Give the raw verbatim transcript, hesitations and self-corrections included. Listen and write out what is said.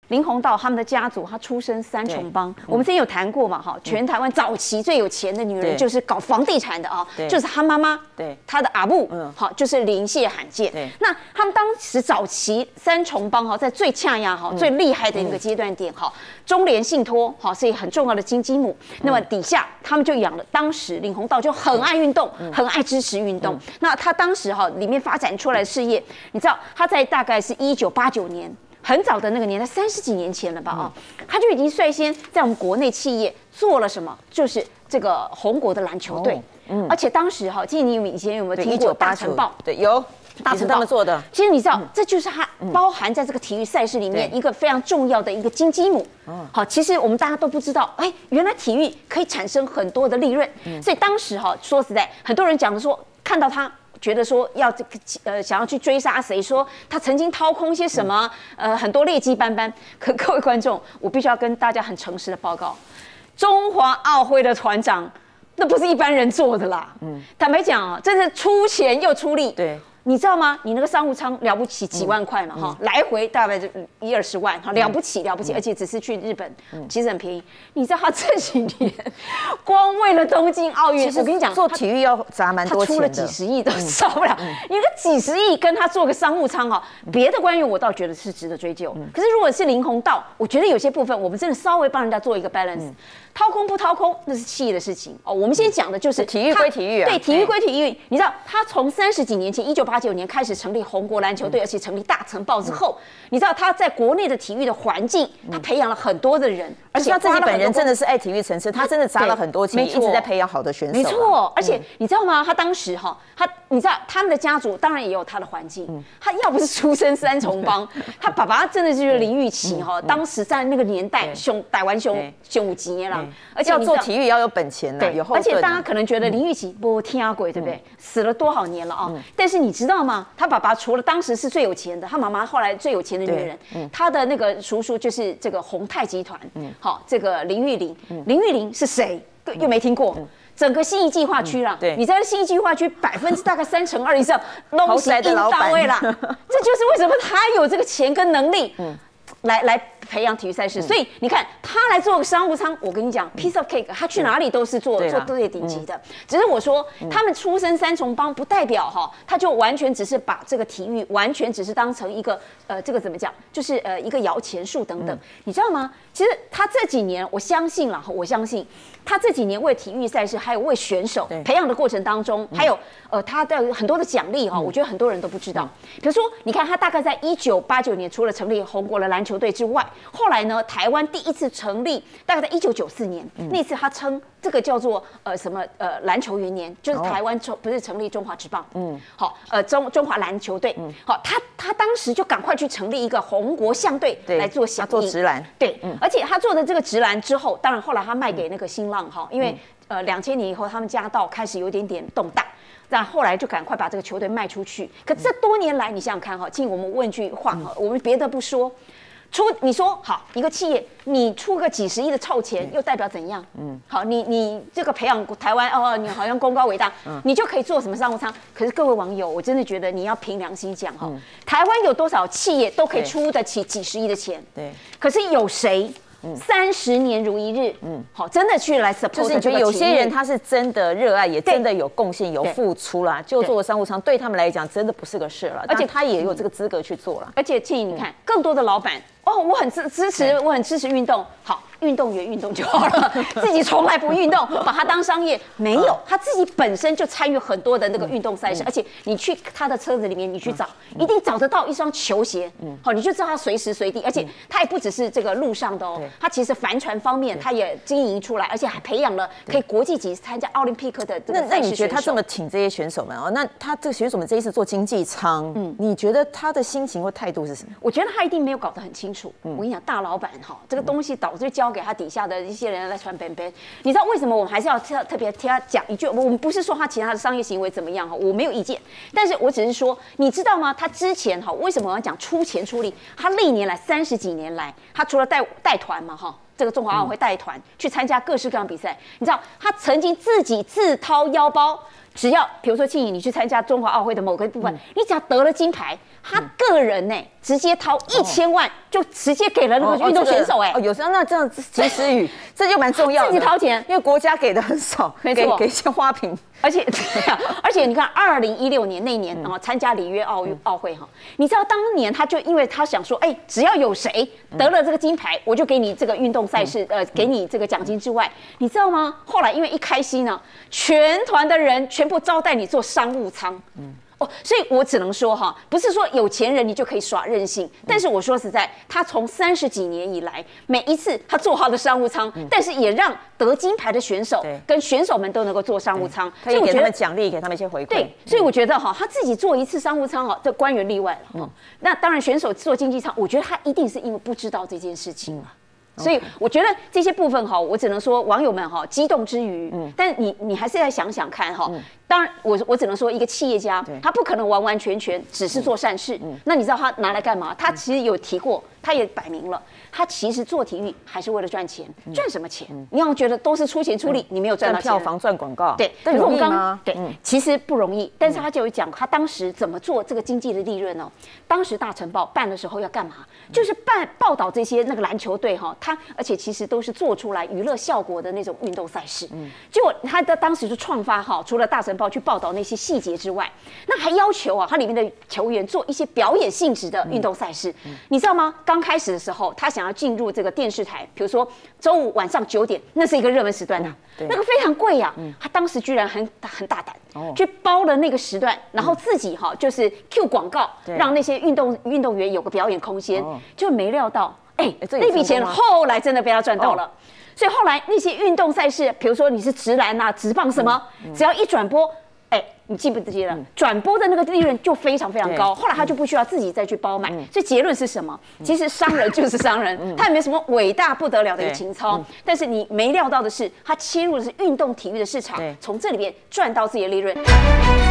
林鸿道他们的家族，他出身三重帮。我们之前有谈过嘛，哈，全台湾早期最有钱的女人就是搞房地产的啊，就是他妈妈，对，他的阿母，嗯，好，就是林谢罕见。对，那他们当时早期三重帮哈，在最恰亚哈、最厉害的一个阶段点哈，中联信托哈是很重要的金鸡母。那么底下他们就养了，当时林鸿道就很爱运动，很爱支持运动。那他当时哈里面发展出来的事业，你知道他在大概是一九八九年。很早的那个年代，三十几年前了吧？啊、嗯，他就已经率先在我们国内企业做了什么？就是这个红国的篮球队。哦、嗯，而且当时哈，记得你以前有没有听过大成报？ 对，有。大成他们做的。 其实你知道，嗯、这就是它包含在这个体育赛事里面一个非常重要的一个金鸡母。嗯、好，其实我们大家都不知道，哎，原来体育可以产生很多的利润。嗯、所以当时哈，说实在，很多人讲的说，看到他。觉得说要这个呃想要去追杀谁，说他曾经掏空些什么，呃很多劣迹斑斑。可各位观众，我必须要跟大家很诚实的报告，中华奥会的团长那不是一般人做的啦。嗯，坦白讲啊，真是出钱又出力。对。你知道吗？你那个商务舱了不起几万块嘛，哈、嗯，来回大概就一二十万，哈，了不起了不起，嗯、而且只是去日本，嗯、其实很便宜。你知道他这几年光为了东京奥运，我跟你讲， 做体育要砸蛮多钱的， 他出了几十亿都少不了。你、嗯、个几十亿跟他做个商务舱哈，别的官员我倒觉得是值得追究。嗯、可是如果是林鸿道，我觉得有些部分我们真的稍微帮人家做一个 balance。嗯掏空不掏空，那是企业的事情哦。我们先讲的就是体育归体育啊， 对，体育归体育。你知道，他从三十几年前，一九八九年开始成立红国篮球队，而且成立大成报之后，你知道他在国内的体育的环境，他培养了很多的人， 而且他自己本人真的是爱体育成痴，他真的砸了很多钱，一直在培养好的选手。 没错，而且你知道吗？他当时哈，他你知道他们的家族当然也有他的环境，他要不是出身三重帮，他爸爸真的就是林玉琪哈，当时在那个年代熊逮完熊熊几年了， 而且要做。体育要有本钱的，有后盾。 而且大家可能觉得林玉琪不天啊鬼，对不对？死了多少年了啊？但是你知道吗？他爸爸除了当时是最有钱的，他妈妈后来最有钱的女人，他的那个叔叔就是这个宏泰集团，好，这个林玉玲，林玉玲是谁？又没听过。整个信义计划区啦，你在信义计划区百分之大概三成二以上都是硬到位啦，这就是为什么他有这个钱跟能力，来来。培养体育赛事，所以你看他来做个商务舱，我跟你讲 ，piece of cake， 他去哪里都是做做最顶级的。只是我说他们出身三重帮，不代表哈，他就完全只是把这个体育完全只是当成一个呃这个怎么讲，就是呃一个摇钱树等等，你知道吗？其实他这几年，我相信啦，我相信他这几年为体育赛事还有为选手培养的过程当中，还有呃他的很多的奖励哈，我觉得很多人都不知道。比如说，你看他大概在一九八九年除了成立红国的篮球队之外，后来呢，台湾第一次成立，大概在一九九四年，嗯、那次他称这个叫做呃什么呃篮球元年，就是台湾成不是成立中华职棒，嗯，好，呃中中华篮球队，嗯，好，他他当时就赶快去成立一个红国象队来做响应， 做职篮， 对，嗯、而且他做的这个职篮之后，当然后来他卖给那个新浪哈，因为、嗯、呃两千年以后他们家道开始有点点动荡。那后来就赶快把这个球队卖出去。可这多年来，你想想看哈，请我们问句话哈，我们别的不说，出你说好一个企业，你出个几十亿的臭钱，又代表怎样？嗯，好，你你这个培养台湾哦，你好像功高伟大，嗯、你就可以做什么商务舱？可是各位网友，我真的觉得你要凭良心讲哈，嗯、台湾有多少企业都可以出得起几十亿的钱？对，可是有谁？三十年如一日，嗯，好，真的去来 support， 就是你觉得有些人他是真的热爱，也真的有贡献、有付出啦，就做商务舱，对他们来讲真的不是个事了，而且他也有这个资格去做了。 而且庆怡，你看，更多的老板，哦，我很支支持，我很支持运动，好。运动员运动就好了，自己从来不运动，把它当商业没有，他自己本身就参与很多的那个运动赛事，而且你去他的车子里面，你去找，一定找得到一双球鞋，好，你就知道他随时随地，而且他也不只是这个路上的哦，他其实帆船方面他也经营出来，而且还培养了可以国际级参加奥林匹克的这个赛事选手。 那你觉得他这么请这些选手们哦，那他这个选手们这一次做经济舱，嗯，你觉得他的心情或态度是什么？ 我觉得他一定没有搞得很清楚。我跟你讲，大老板哈，这个东西导致交给他底下的一些人来传本本，你知道为什么我们还是要特特别替他讲一句？我们不是说他其他的商业行为怎么样哈，我没有意见，但是我只是说，你知道吗？他之前哈，为什么我要讲出钱出力？他历年来三十几年来，他除了带带团嘛哈。 这个中华奥运会带团去参加各式各样比赛。你知道他曾经自己自掏腰包，只要比如说庆怡你去参加中华奥运会的某个部分，你只要得了金牌，他个人呢、欸、直接掏一千万，就直接给了那个运动选手哎、欸。 哦，有时候那这样及时雨，这就蛮重要的。 自己掏钱， 因为国家给的很少， 没错， 给一些花瓶。 而且，而且你看，二零一六年那年啊，参加里约奥运奥会哈，你知道当年他就因为他想说，哎，只要有谁得了这个金牌，我就给你这个运动赛事，呃，给你这个奖金之外，你知道吗？后来因为一开心呢，全团的人全部招待你坐商务舱。嗯。哦，所以我只能说哈，不是说有钱人你就可以耍任性，但是我说实在，他从三十几年以来，每一次他坐他的商务舱，但是也让得金牌的选手跟选手们都能够坐商务舱， 可以给他们奖励，给他们一些回馈。 对，所以我觉得哈，他自己坐一次商务舱哦，这官员例外了哈。那当然，选手坐经济舱，我觉得他一定是因为不知道这件事情了。所以我觉得这些部分哈，我只能说网友们哈激动之余，嗯，但你你还是要想想看哈。当然，我我只能说一个企业家，他不可能完完全全只是做善事。那你知道他拿来干嘛？他其实有提过，他也摆明了，他其实做体育还是为了赚钱。赚什么钱？你要觉得都是出钱出力，你没有赚到钱。 赚票房、赚广告， 对， 这容易吗？ 对，其实不容易。但是他就有讲，他当时怎么做这个经济的利润呢？当时大晨报办的时候要干嘛？就是办报道这些那个篮球队哈，他而且其实都是做出来娱乐效果的那种运动赛事。嗯，结果他的当时就创发哈，除了大晨报去报道那些细节之外，那还要求啊，他里面的球员做一些表演性质的运动赛事。嗯、你知道吗？刚开始的时候，他想要进入这个电视台，比如说周五晚上九点，那是一个热门时段呐、啊，嗯、那个非常贵呀、啊。嗯、他当时居然很很大胆，哦、去包了那个时段，然后自己哈、啊、就是 Q 广告，让那些运动运动员有个表演空间，哦、就没料到，哎、欸，那笔钱后来真的被他赚到了。哦，所以后来那些运动赛事，比如说你是直篮啊、直棒什么，嗯嗯、只要一转播，哎、欸，你记不记得、嗯、转播的那个利润就非常非常高。后来他就不需要自己再去包买。嗯、所以结论是什么？其实商人就是商人，嗯、他也没什么伟大不得了的一个情操。嗯、但是你没料到的是，他切入的是运动体育的市场，从这里面赚到自己的利润。